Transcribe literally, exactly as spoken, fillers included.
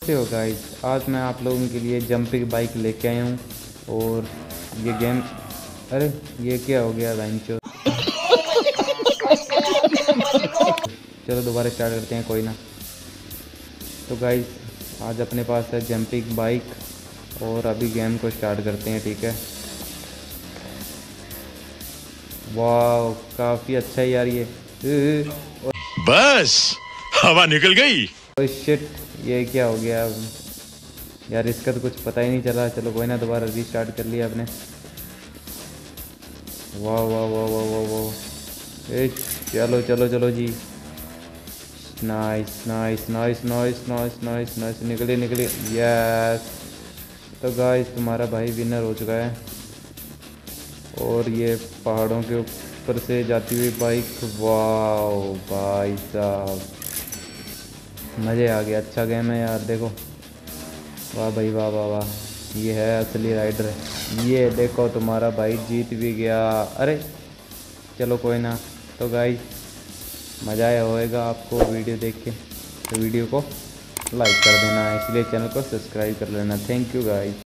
कैसे हो गाइस, आज मैं आप लोगों के लिए जंपिंग बाइक लेके आया हूँ। और ये गेम, अरे ये क्या हो गया बेंचो। चलो दोबारा स्टार्ट करते हैं, कोई ना। तो गाइस आज अपने पास है जंपिंग बाइक और अभी गेम को स्टार्ट करते हैं, ठीक है। वाह काफ़ी अच्छा है यार ये। बस हवा निकल गई। ओह शिट, ये क्या हो गया यार, इसका तो कुछ पता ही नहीं चला। चलो कोई ना, दोबारा रीस्टार्ट कर लिया आपने। वाह वाह वाह वाह वाह वाह, ए चलो चलो चलो जी। Nice nice nice nice nice nice nice, निकले निकले, यस। तो गाइस तुम्हारा भाई विनर हो चुका है। और ये पहाड़ों के ऊपर से जाती हुई बाइक, वाह भाई साहब मज़े आ गया। अच्छा गेम है यार, देखो। वाह भाई वाह वाह वाह, ये है असली राइडर। ये देखो तुम्हारा भाई जीत भी गया। अरे चलो कोई ना। तो गाइस मज़ा आया होएगा आपको वीडियो देख के, तो वीडियो को लाइक कर देना, इसलिए चैनल को सब्सक्राइब कर लेना। Thank you guys.